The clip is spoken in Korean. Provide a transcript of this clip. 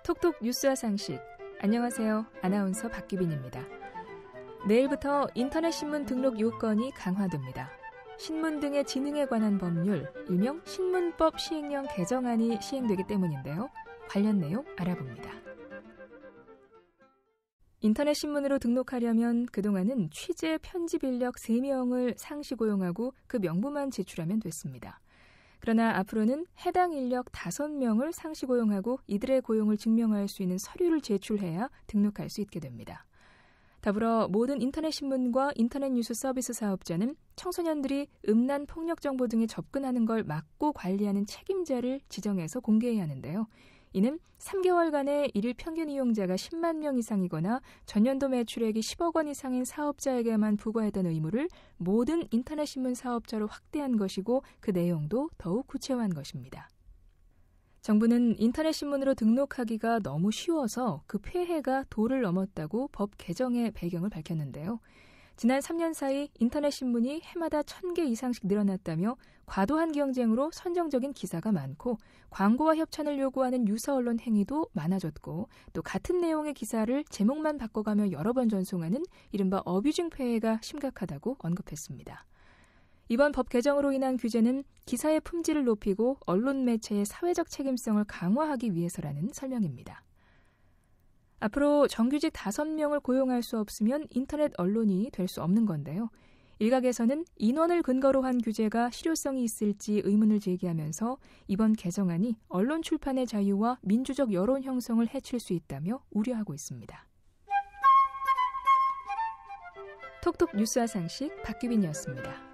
톡톡 뉴스와 상식. 안녕하세요. 아나운서 박규빈입니다. 내일부터 인터넷 신문 등록 요건이 강화됩니다. 신문 등의 지능에 관한 법률, 일명 신문법 시행령 개정안이 시행되기 때문인데요. 관련 내용 알아봅니다. 인터넷 신문으로 등록하려면 그동안은 취재 편집 인력 3명을 상시 고용하고 그 명부만 제출하면 됐습니다. 그러나 앞으로는 해당 인력 5명을 상시 고용하고 이들의 고용을 증명할 수 있는 서류를 제출해야 등록할 수 있게 됩니다. 더불어 모든 인터넷 신문과 인터넷 뉴스 서비스 사업자는 청소년들이 음란 폭력 정보 등에 접근하는 걸 막고 관리하는 책임자를 지정해서 공개해야 하는데요. 이는 3개월간의 일일 평균 이용자가 10만 명 이상이거나 전년도 매출액이 10억 원 이상인 사업자에게만 부과했던 의무를 모든 인터넷 신문 사업자로 확대한 것이고 그 내용도 더욱 구체화한 것입니다. 정부는 인터넷 신문으로 등록하기가 너무 쉬워서 그 폐해가 도를 넘었다고 법 개정의 배경을 밝혔는데요. 지난 3년 사이 인터넷 신문이 해마다 1,000개 이상씩 늘어났다며 과도한 경쟁으로 선정적인 기사가 많고 광고와 협찬을 요구하는 유사 언론 행위도 많아졌고 또 같은 내용의 기사를 제목만 바꿔가며 여러 번 전송하는 이른바 어뷰징 폐해가 심각하다고 언급했습니다. 이번 법 개정으로 인한 규제는 기사의 품질을 높이고 언론 매체의 사회적 책임성을 강화하기 위해서라는 설명입니다. 앞으로 정규직 5명을 고용할 수 없으면 인터넷 언론이 될 수 없는 건데요. 일각에서는 인원을 근거로 한 규제가 실효성이 있을지 의문을 제기하면서 이번 개정안이 언론 출판의 자유와 민주적 여론 형성을 해칠 수 있다며 우려하고 있습니다. 톡톡 뉴스와 상식 박규빈이었습니다.